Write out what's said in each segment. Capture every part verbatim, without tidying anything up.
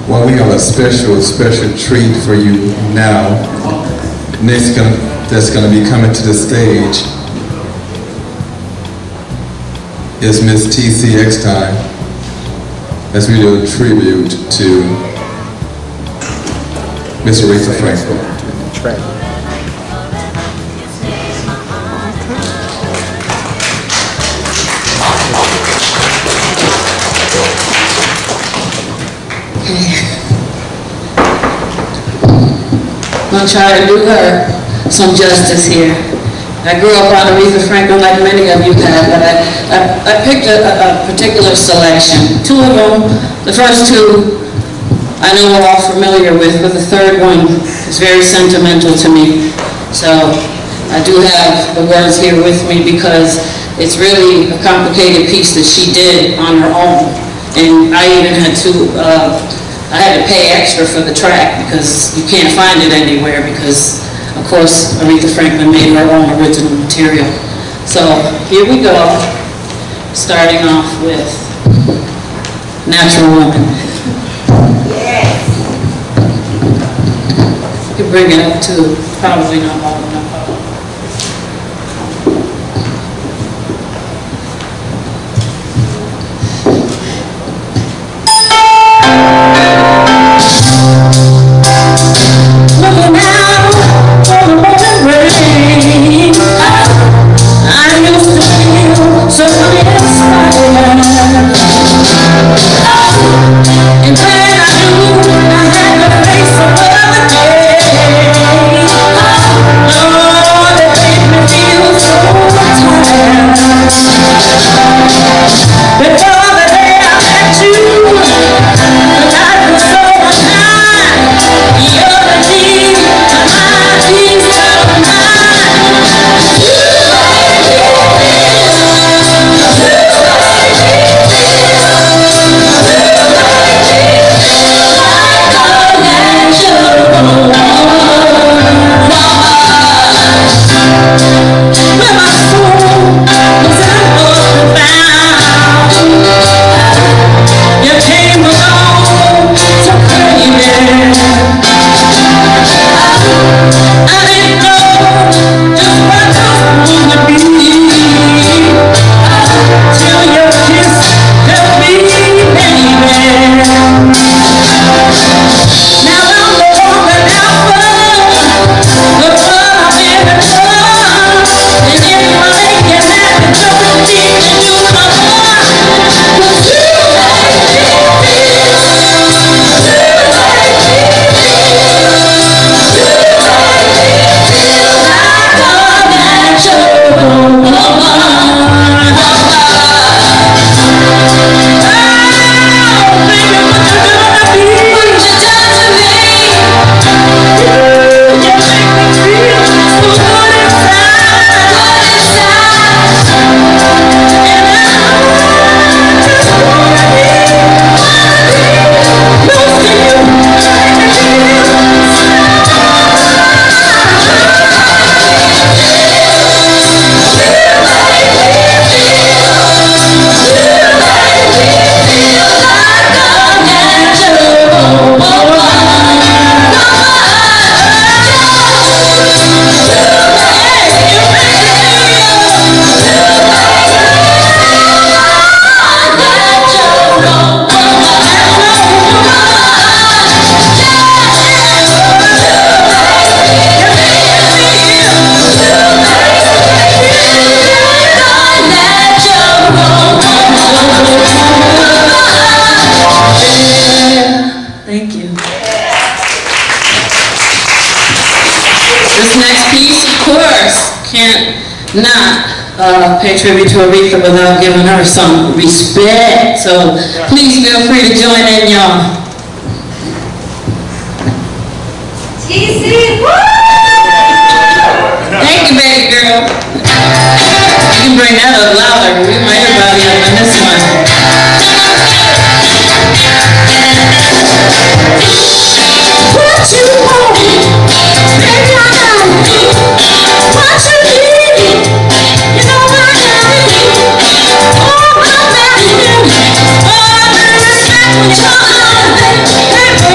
Well, we have a special, special treat for you now. Next gonna, that's going to be coming to the stage is Miss T C X-Time. That's really a tribute to Miss Aretha Franklin. I'm going to try to do her some justice here. I grew up on Aretha Franklin like many of you have, but I, I, I picked a, a particular selection. Two of them, the first two I know we're all familiar with, but the third one is very sentimental to me. So I do have the words here with me because it's really a complicated piece that she did on her own. And I even had to uh, I had to pay extra for the track because you can't find it anywhere because, of course, Aretha Franklin made her own original material. So here we go, starting off with Natural Woman. Yes. You can bring it up to probably not loud enough. Not uh, pay tribute to Aretha without giving her some respect. So please feel free to join in, y'all. T C, woo! Thank you, baby girl. You can bring that up louder. We might everybody up in this one. What you want, baby, I got it. What you need, you know I got it. Oh, I'm back in. Oh, I respect what you're doing.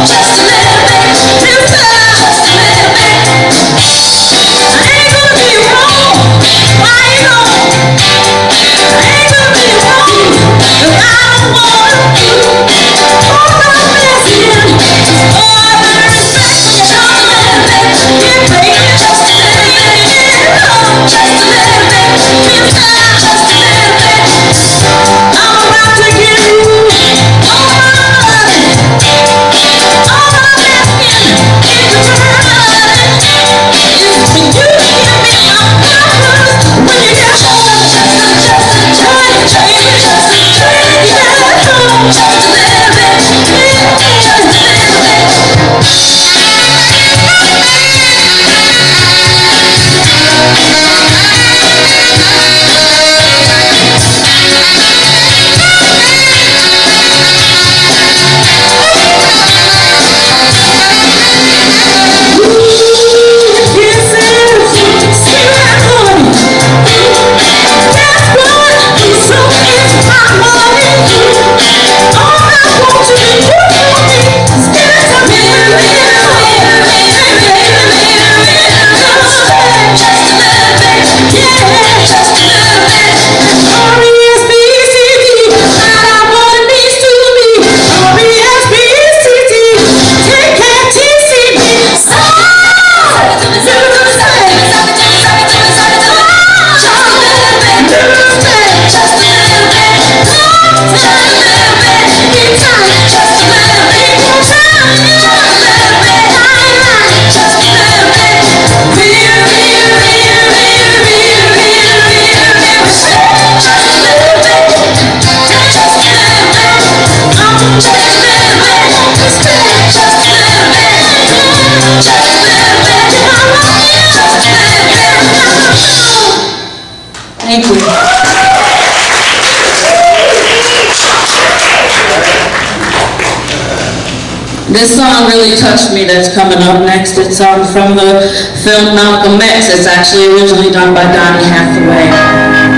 Thank you. This song really touched me that's coming up next. It's um, from the film Malcolm X. It's actually originally done by Donny Hathaway.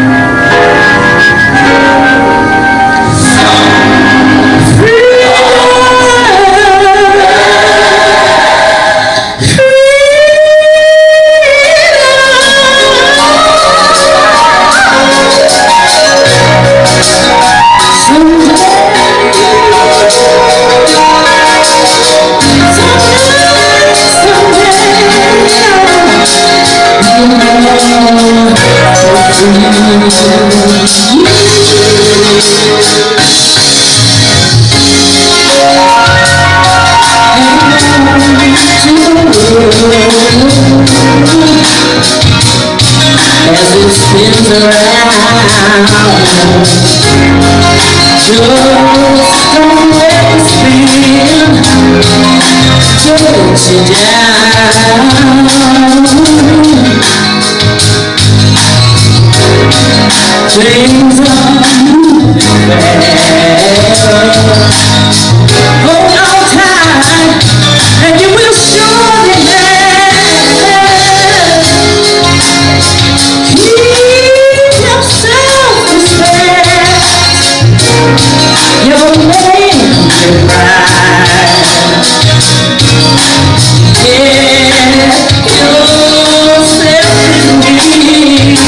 As it spins around, just don't let it spin, takes you down. Things are moving fast. Hold on tight, and you will surely last. Keep your self-respect. Your name is right. Get yourself in me.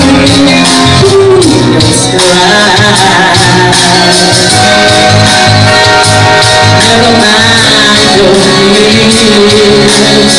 Never mind your fears.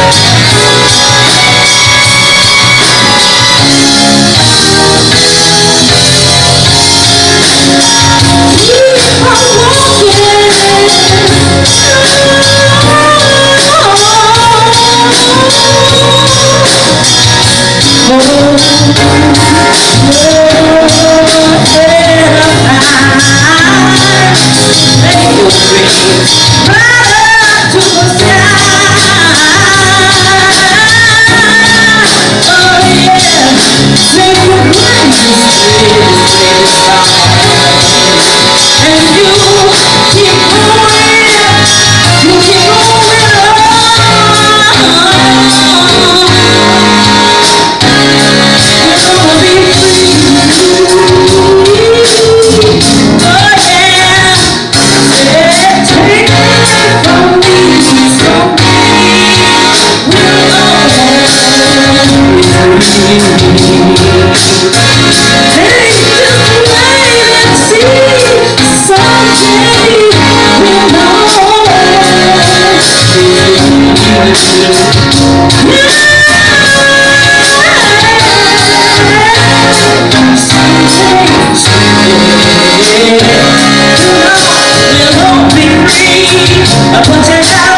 I put it out.